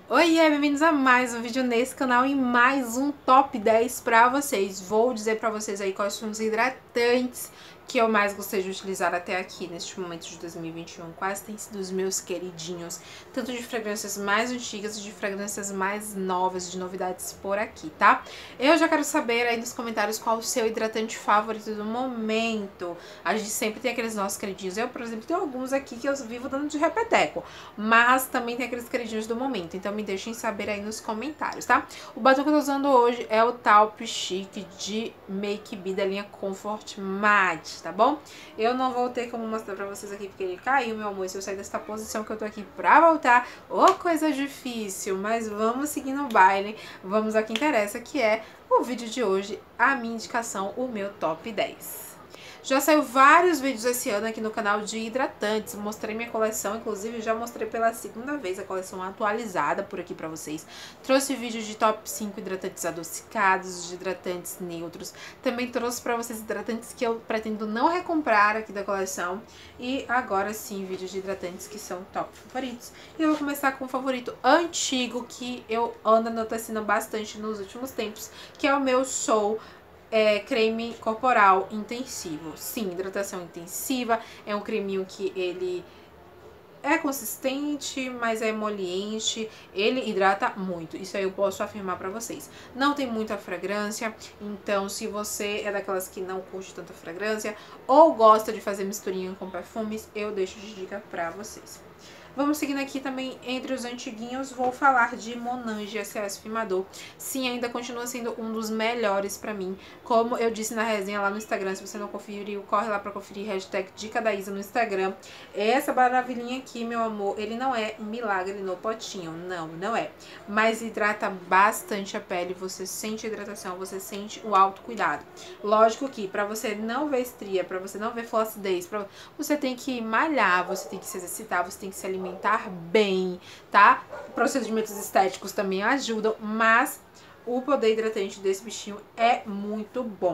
Oiê, bem-vindos a mais um vídeo nesse canal e mais um top 10 pra vocês. Vou dizer pra vocês aí quais são os hidratantes que eu mais gostei de utilizar até aqui neste momento de 2021. Quais têm sido os meus queridinhos, tanto de fragrâncias mais antigas e de fragrâncias mais novas, de novidades por aqui, tá? Eu já quero saber aí nos comentários qual o seu hidratante favorito do momento. A gente sempre tem aqueles nossos queridinhos. Eu, por exemplo, tenho alguns aqui que eu vivo dando de repeteco, mas também tem aqueles queridinhos do momento, então me deixem saber aí nos comentários, tá? O batom que eu tô usando hoje é o Taupe Chic de Make Be da linha Comfort Matte, tá bom? Eu não vou ter como mostrar pra vocês aqui porque ele caiu, meu amor, se eu sair dessa posição que eu tô aqui pra voltar, ô coisa difícil, mas vamos seguir no baile, vamos ao que interessa, que é o vídeo de hoje, a minha indicação, o meu top 10. Já saiu vários vídeos esse ano aqui no canal de hidratantes, mostrei minha coleção, inclusive já mostrei pela segunda vez a coleção atualizada por aqui pra vocês. Trouxe vídeos de top 5 hidratantes adocicados, de hidratantes neutros, também trouxe pra vocês hidratantes que eu pretendo não recomprar aqui da coleção. E agora sim, vídeos de hidratantes que são top favoritos. E eu vou começar com um favorito antigo que eu ando anotando bastante nos últimos tempos, que é o meu Soul creme corporal intensivo. Sim, hidratação intensiva, é um creminho que ele é consistente, mas é emoliente, ele hidrata muito, isso aí eu posso afirmar pra vocês. Não tem muita fragrância, então se você é daquelas que não curte tanta fragrância ou gosta de fazer misturinha com perfumes, eu deixo de dica pra vocês. Vamos seguindo aqui também entre os antiguinhos, vou falar de Monange SOS Firmador. Sim, ainda continua sendo um dos melhores pra mim. Como eu disse na resenha lá no Instagram, se você não conferiu, corre lá pra conferir, hashtag Dica da Isa no Instagram. Essa maravilhinha aqui, meu amor, ele não é milagre no potinho, não é. Mas hidrata bastante a pele, você sente a hidratação, você sente o autocuidado. Lógico que pra você não ver estria, pra você não ver flacidez, você tem que malhar, você tem que se exercitar, você tem que se alimentar bem, tá? Procedimentos estéticos também ajudam, mas o poder hidratante desse bichinho é muito bom.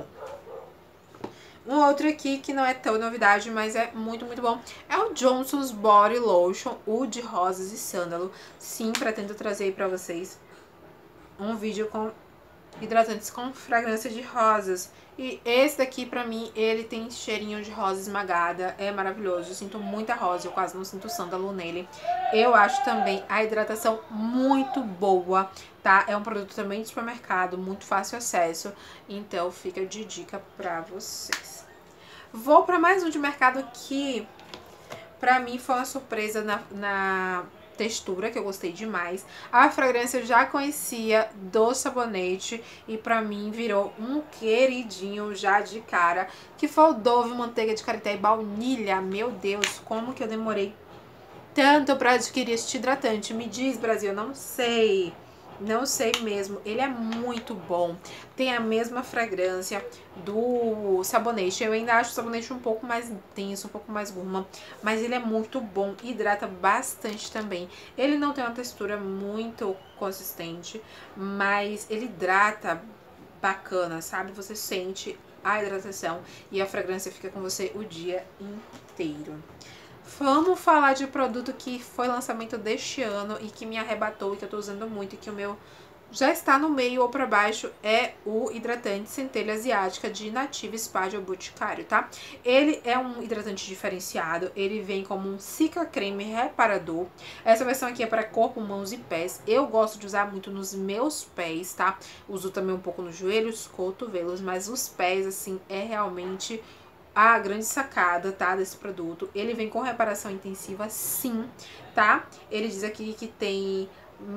Um outro aqui que não é tão novidade, mas é muito bom, é o Johnson's Body Lotion, o de rosas e sândalo. Sim, pretendo trazer aí pra vocês um vídeo com hidratantes com fragrância de rosas. E esse daqui, pra mim, ele tem cheirinho de rosa esmagada, é maravilhoso. Eu sinto muita rosa, eu quase não sinto sândalo nele. Eu acho também a hidratação muito boa, tá? É um produto também de supermercado, muito fácil acesso, então fica de dica pra vocês. Vou pra mais um de mercado que, pra mim, foi uma surpresa na textura, que eu gostei demais. A fragrância eu já conhecia do sabonete e pra mim virou um queridinho já de cara, que foi o Dove Manteiga de Karité e Baunilha. Meu Deus, como que eu demorei tanto pra adquirir este hidratante? Me diz, Brasil, eu não sei. Não sei mesmo, ele é muito bom. Tem a mesma fragrância do sabonete. Eu ainda acho o sabonete um pouco mais intenso, um pouco mais gourmand, mas ele é muito bom, hidrata bastante também. Ele não tem uma textura muito consistente, mas ele hidrata bacana, sabe? Você sente a hidratação e a fragrância fica com você o dia inteiro. Vamos falar de produto que foi lançamento deste ano e que me arrebatou e que eu tô usando muito e que o meu já está no meio ou pra baixo, é o hidratante Centelha Asiática de Nativa Spa de Boticário, tá? Ele é um hidratante diferenciado, ele vem como um Cica Creme Reparador. Essa versão aqui é para corpo, mãos e pés. Eu gosto de usar muito nos meus pés, tá? Uso também um pouco nos joelhos, cotovelos, mas os pés, assim, é realmente a grande sacada, tá, desse produto. Ele vem com reparação intensiva, sim, tá? Ele diz aqui que tem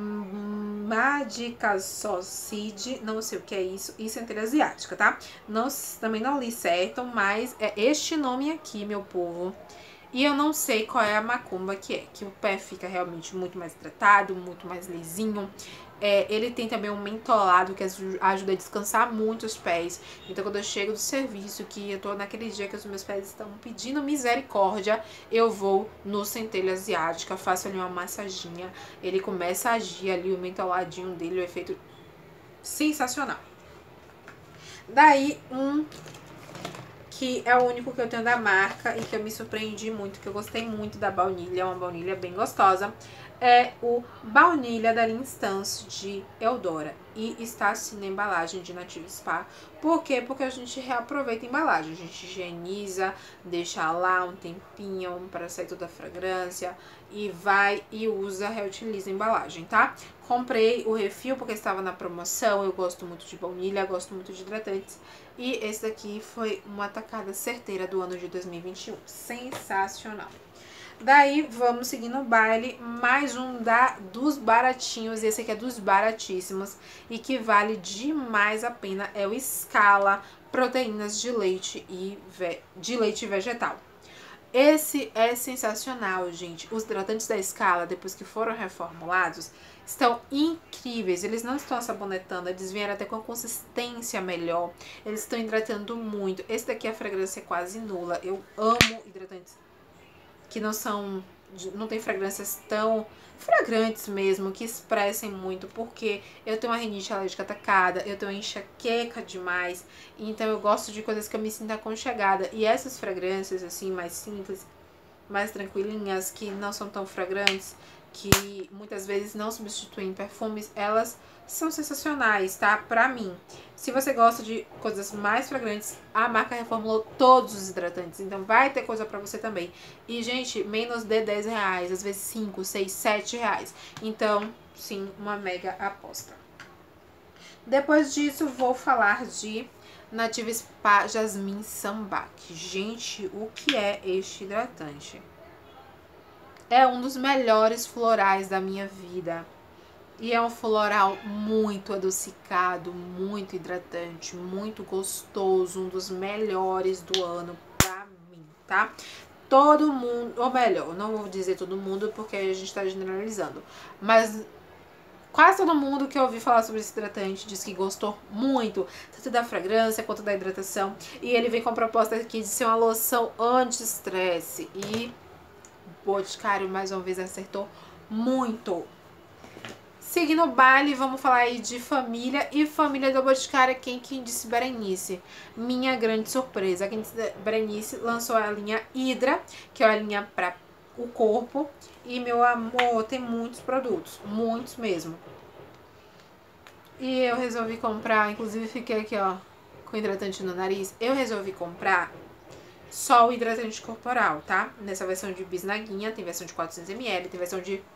Madicasocide, não sei o que é isso, e centelha asiática, tá? Não, também não li certo, mas é este nome aqui, meu povo. E eu não sei qual é a macumba que o pé fica realmente muito mais tratado, muito mais lisinho. Ele tem também um mentolado que ajuda a descansar muito os pés. Então quando eu chego do serviço, que eu tô naquele dia que os meus pés estão pedindo misericórdia, eu vou no Centelha Asiática, faço ali uma massaginha, ele começa a agir ali, o mentoladinho dele, o efeito sensacional. Daí que é o único que eu tenho da marca e que eu me surpreendi muito, que eu gostei muito da baunilha, é uma baunilha bem gostosa. é o baunilha da linha Instance de Eudora. E está assim na embalagem de Nativa Spa. Por quê? Porque a gente reaproveita a embalagem. A gente higieniza, deixa lá um tempinho para sair toda a fragrância. E vai e usa, reutiliza a embalagem, tá? Comprei o refil porque estava na promoção. Eu gosto muito de baunilha, gosto muito de hidratantes. E esse daqui foi uma tacada certeira do ano de 2021. Sensacional. Daí, vamos seguindo o baile, mais um dos baratinhos, esse aqui é dos baratíssimos e que vale demais a pena, é o Scala Proteínas de Leite e Vegetal. Esse é sensacional, gente. Os hidratantes da Scala, depois que foram reformulados, estão incríveis. Eles não estão sabonetando, eles vieram até com a consistência melhor. Eles estão hidratando muito. Esse daqui a fragrância é quase nula. Eu amo hidratantes que não tem fragrâncias tão fragrantes mesmo, que expressem muito, porque eu tenho uma rinite alérgica atacada, eu tenho uma enxaqueca demais, então eu gosto de coisas que eu me sinta aconchegada, e essas fragrâncias assim, mais simples, mais tranquilinhas, que não são tão fragrantes, que muitas vezes não substituem perfumes, elas são sensacionais, tá? Pra mim. Se você gosta de coisas mais fragrantes, a marca reformulou todos os hidratantes, então vai ter coisa pra você também. E, gente, menos de 10 reais, às vezes 5, 6, 7 reais. Então, sim, uma mega aposta. Depois disso, vou falar de Nativa Spa Jasmine Sambac. Gente, o que é este hidratante? É um dos melhores florais da minha vida. E é um floral muito adocicado, muito hidratante, muito gostoso, um dos melhores do ano pra mim, tá? Todo mundo, ou melhor, não vou dizer todo mundo porque a gente tá generalizando, mas quase todo mundo que eu ouvi falar sobre esse hidratante disse que gostou muito, tanto da fragrância quanto da hidratação. E ele vem com a proposta aqui de ser uma loção anti-estresse. E o Boticário mais uma vez acertou muito. Seguindo o baile, vamos falar aí de família. E família do Boticário é quem disse Berenice. Minha grande surpresa. A Quem Disse Berenice lançou a linha Hydra, que é a linha para o corpo. E, meu amor, tem muitos produtos. Muitos mesmo. E eu resolvi comprar, inclusive fiquei aqui, ó, com hidratante no nariz. Eu resolvi comprar só o hidratante corporal, tá? Nessa versão de bisnaguinha, tem versão de 400ml, tem versão de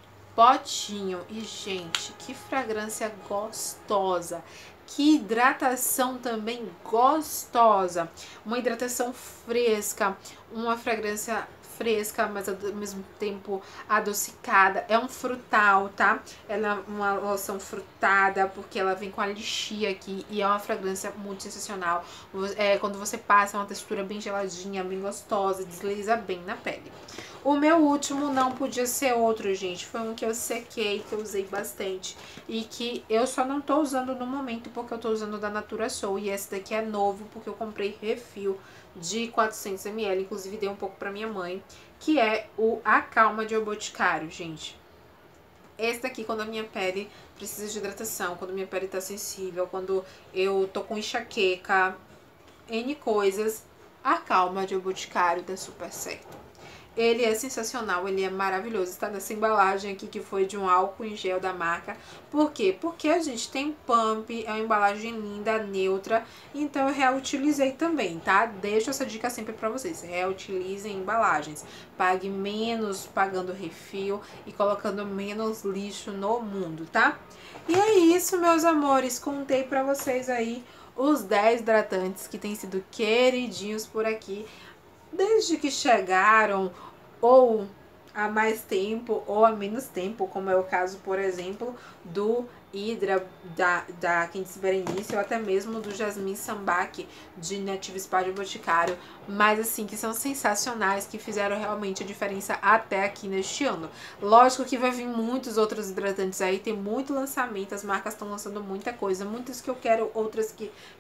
potinho. E, gente, que fragrância gostosa. Que hidratação também gostosa. Uma hidratação fresca, uma fragrância fresca, mas ao mesmo tempo adocicada. É um frutal, tá? Ela é uma loção frutada, porque ela vem com a lixia aqui e é uma fragrância muito sensacional. Quando você passa, é uma textura bem geladinha, bem gostosa, desliza bem na pele. O meu último não podia ser outro, gente. Foi um que eu sequei, que eu usei bastante e que eu só não tô usando no momento porque eu tô usando da Natura Soul. E esse daqui é novo porque eu comprei refil de 400ml, inclusive dei um pouco pra minha mãe, que é o Acalma de O Boticário, gente. Esse daqui, quando a minha pele precisa de hidratação, quando a minha pele tá sensível, quando eu tô com enxaqueca, N coisas, Acalma de O Boticário dá super certo. Ele é sensacional, ele é maravilhoso. Está nessa embalagem aqui que foi de um álcool em gel da marca. Por quê? Porque a gente tem pump, é uma embalagem linda, neutra. Então eu reutilizei também, tá? Deixo essa dica sempre pra vocês. Reutilizem embalagens. Pague menos pagando refil e colocando menos lixo no mundo, tá? E é isso, meus amores. Contei pra vocês aí os 10 hidratantes que têm sido queridinhos por aqui desde que chegaram, ou há mais tempo ou há menos tempo, como é o caso, por exemplo, do Hydra da Quem Disse Berenice, ou até mesmo do Jasmine Sambac de Nativa Spa de Boticário, mas assim, que são sensacionais, que fizeram realmente a diferença até aqui neste ano. Lógico que vai vir muitos outros hidratantes aí, tem muito lançamento, as marcas estão lançando muita coisa, muitas que eu quero, outras que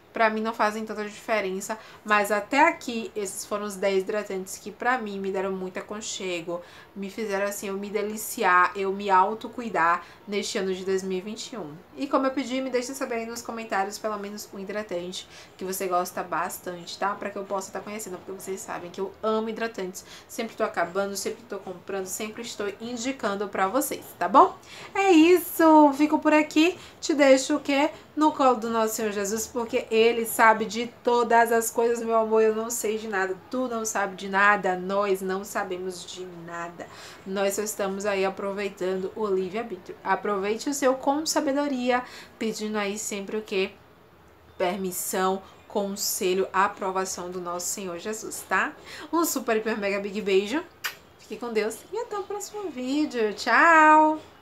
pra mim não fazem tanta diferença, mas até aqui esses foram os 10 hidratantes que pra mim me deram muito aconchego, me fizeram assim eu me deliciar, eu me autocuidar neste ano de 2021. E como eu pedi, me deixa saber aí nos comentários pelo menos um hidratante que você gosta bastante, tá? Pra que eu possa estar conhecendo, porque vocês sabem que eu amo hidratantes, sempre tô acabando, sempre tô comprando, sempre estou indicando pra vocês, tá bom? É isso, fico por aqui, te deixo o quê? No colo do nosso Senhor Jesus, porque Ele sabe de todas as coisas, meu amor, eu não sei de nada, tu não sabe de nada, nós não sabemos de nada, nós só estamos aí aproveitando o livre-arbítrio. Aproveite o seu com sabedoria, pedindo aí sempre o quê? Permissão, conselho, aprovação do nosso Senhor Jesus, tá? Um super, hiper, mega, big beijo, fique com Deus e até o próximo vídeo, tchau!